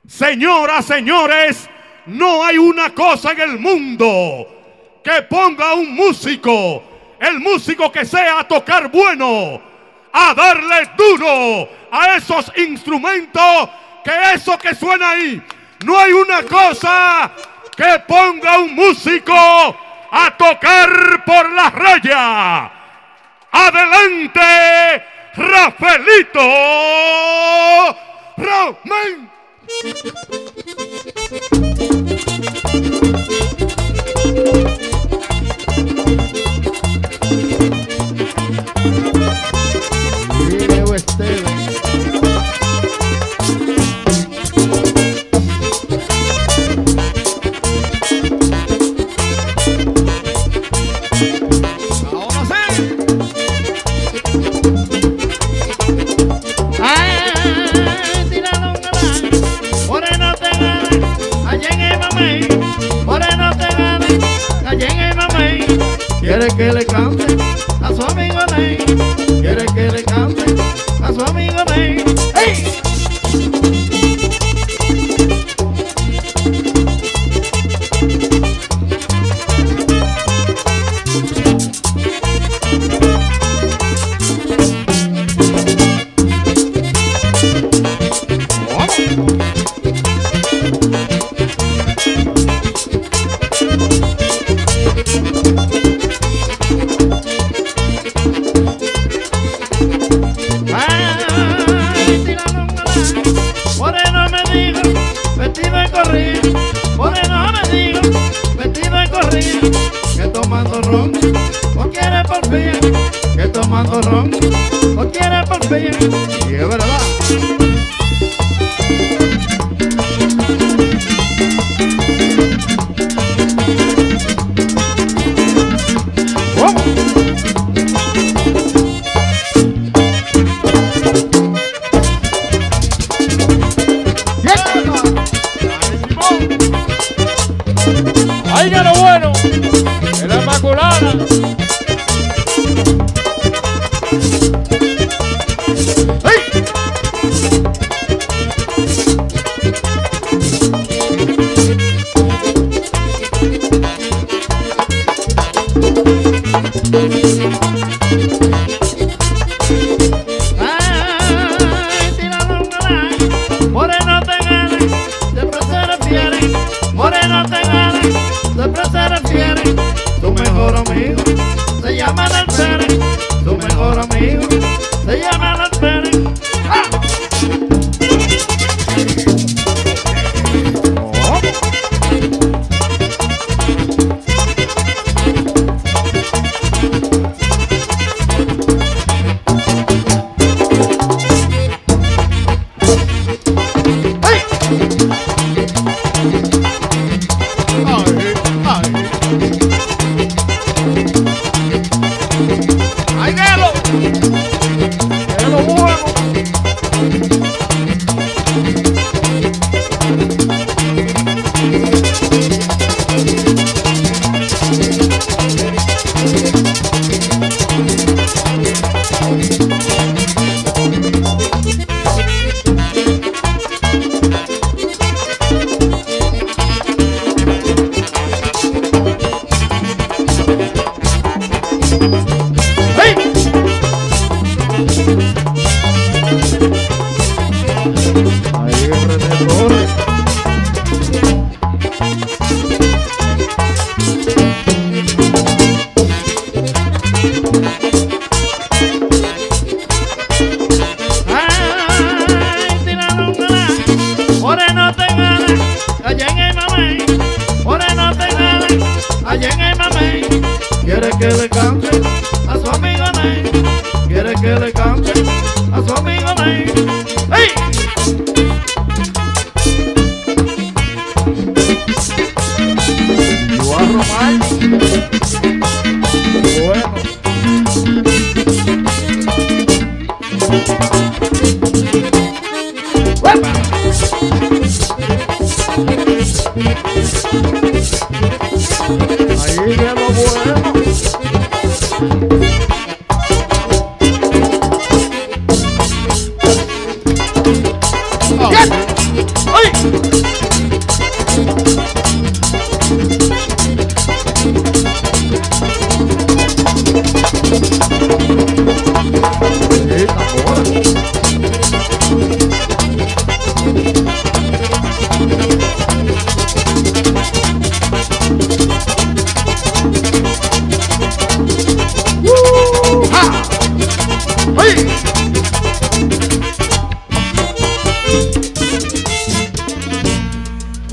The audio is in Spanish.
Señoras, señores, no hay una cosa en el mundo que ponga a un músico, el músico que sea a tocar bueno, a darle duro a esos instrumentos, que eso que suena ahí. No hay una cosa que ponga a un músico a tocar por la raya. Adelante, Rafaelito Román. Quiere que le cante a su amigo Ney. Quiere que le cante a su amigo Ney. ¡Hey! Que tomando ron, o quiere por fin. Que tomando ron, o quiere por fin. Y es verdad. ¿Cómo? ¡Oiga lo bueno! ¡De la Inmaculada! ¡Hey! ¡Ay, tíralo un galán! Moreno te gana, siempre se refiere. Moreno te gana, siempre se refiere. Tu mejor amigo se llama Nel Pérez. Tu mejor amigo se llama Nel Pérez. ¡Ah! Quiere que le cante a su amigo Ney. Quiere que le cante a su amigo Ney. ¡Hey! Juan Román. Bueno. ¡Uepa! Ahí viene lo bueno. Thank you.